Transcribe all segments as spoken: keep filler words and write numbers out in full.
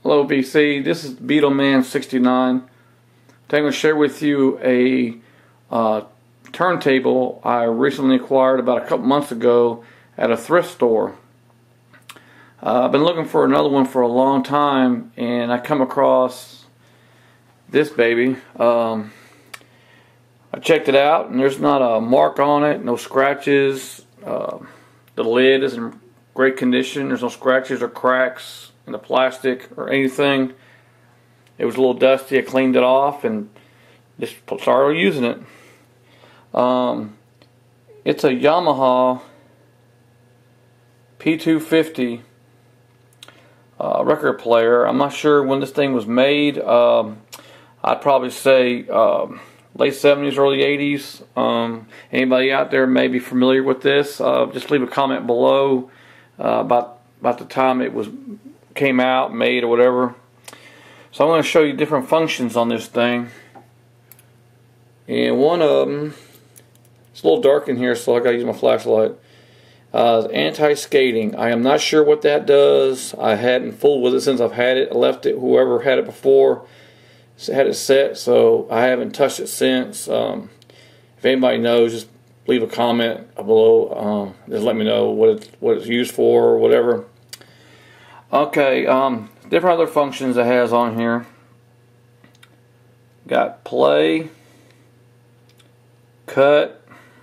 Hello B C, this is Beetleman sixty-nine. Today I'm going to share with you a uh, turntable I recently acquired about a couple months ago at a thrift store. Uh, I've been looking for another one for a long time, and I come across this baby. Um, I checked it out, and there's not a mark on it, no scratches. Uh, the lid is in great condition. There's no scratches or cracks in the plastic or anything. It was a little dusty. I cleaned it off and just started using it. Um, it's a Yamaha P two fifty uh, record player. I'm not sure when this thing was made. Um, I'd probably say um, late seventies, early eighties. Um, anybody out there may be familiar with this? Uh, just leave a comment below uh, about about the time it was came out, made, or whatever. So I'm going to show you different functions on this thing. And one of them, it's a little dark in here, so I got to use my flashlight. Uh, anti-skating. I am not sure what that does. I hadn't fooled with it since I've had it. I left it. Whoever had it before had it set, so I haven't touched it since. Um, if anybody knows, just leave a comment below. Um, just let me know what it's, what it's used for or whatever. Okay, um, different other functions it has on here. Got play, cut,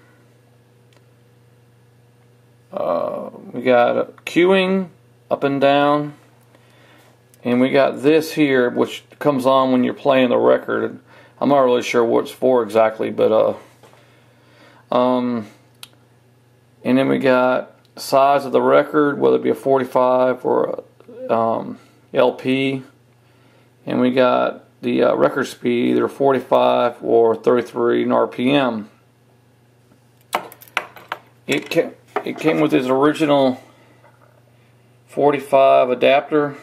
uh, we got uh, queuing up and down, and we got this here which comes on when you're playing the record. I'm not really sure what it's for exactly, but uh, um, and then we got size of the record, whether it be a forty-five or a Um, L P, and we got the uh, record speed, either forty-five or thirty-three R P M. It came, it came with its original forty-five adapter.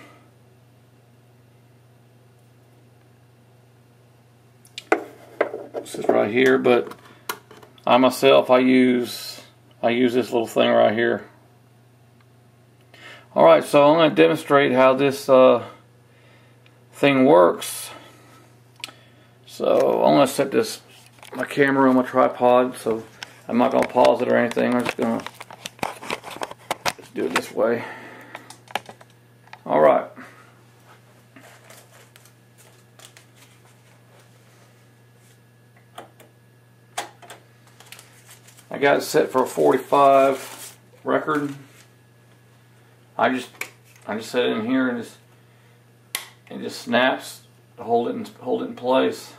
This is right here, but I myself I use I use this little thing right here. Alright, so I'm going to demonstrate how this uh, thing works. So I'm going to set this my camera on my tripod, so I'm not going to pause it or anything. I'm just going to just do it this way. Alright. I got it set for a forty-five record. I just I just set it in here and just it just snaps to hold it in, hold it in place.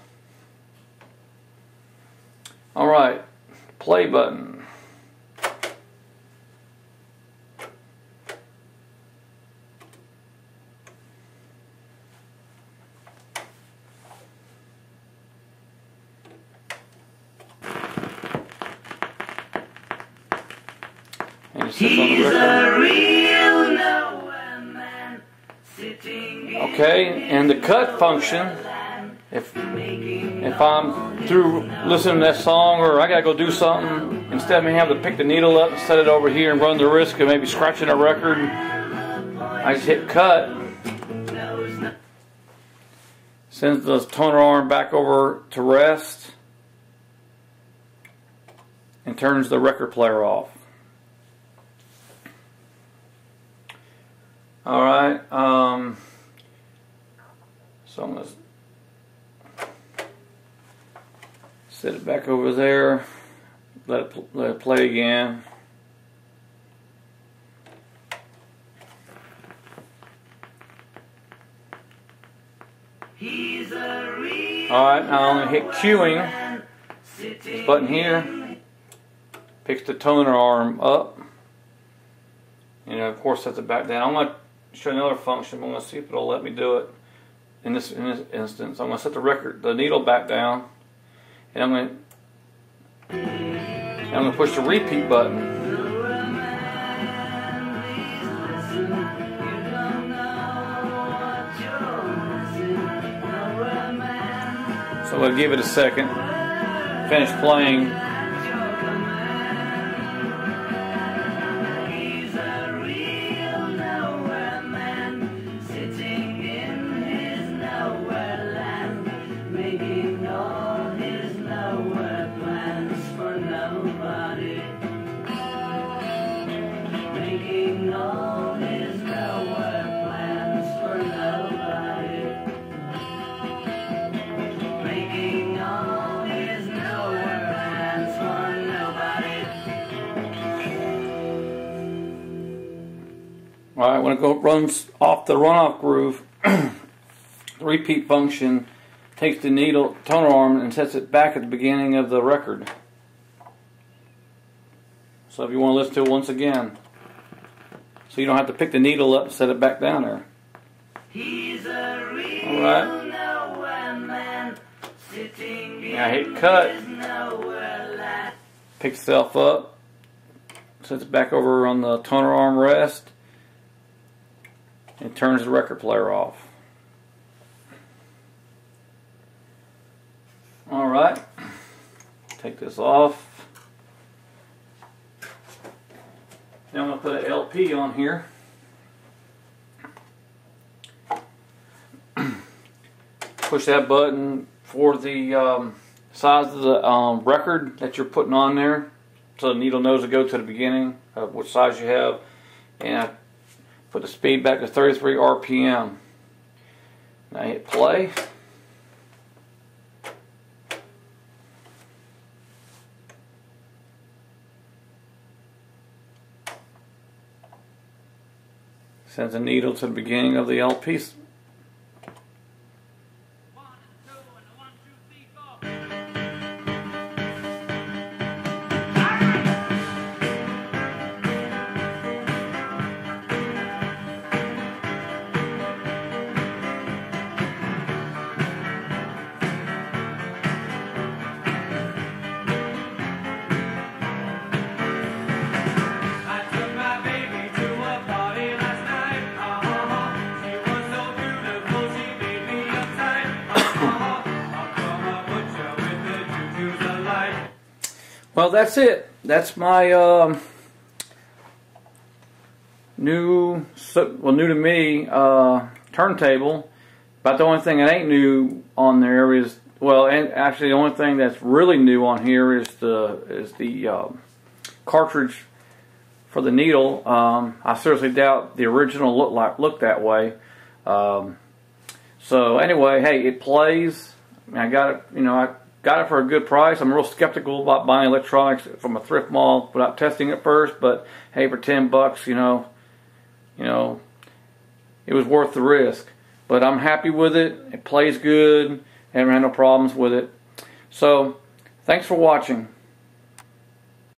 All right, play button. And it sits on the record. Okay, and the cut function, if if I'm through listening to that song or I gotta go do something, instead of me having to pick the needle up and set it over here and run the risk of maybe scratching a record, I just hit cut, sends the toner arm back over to rest, and turns the record player off. Alright, um, so I'm going to set it back over there, let it, let it play again. Alright, now I'm going to hit queuing, this button here, picks the toner arm up, and of course sets it back down. I'm going to show another function. I'm going to see if it'll let me do it in this in this instance. I'm going to set the record, the needle back down, and I'm going to and I'm going to push the repeat button. So I'm going to give it a second, finish playing. He's a real nowhere man, sitting in Alright, when it go, runs off the runoff groove, the repeat function takes the needle toner arm and sets it back at the beginning of the record. So if you want to listen to it once again, so you don't have to pick the needle up and set it back down there. He's a real Alright. nowhere man, sitting Now hit cut. nowhere. Picks itself up, sets it back over on the toner arm rest, and turns the record player off. Alright, take this off. Now I'm going to put an L P on here. Push that button for the um, size of the um, record that you're putting on there, so the needle knows to go to the beginning of which size you have, and I put the speed back to thirty-three R P M. Now hit play. Sends a needle to the beginning of the L P. Well, that's it. That's my um, new, well, new to me uh, turntable. But the only thing that ain't new on there is, well, and actually the only thing that's really new on here is the is the uh, cartridge for the needle. Um, I seriously doubt the original looked like looked that way. Um, so anyway, hey, it plays. I got it. You know, I. Got it for a good price. I'm real skeptical about buying electronics from a thrift mall without testing it first, but hey, for ten bucks, you know, you know, it was worth the risk. But I'm happy with it. It plays good. Haven't had no problems with it. So, thanks for watching.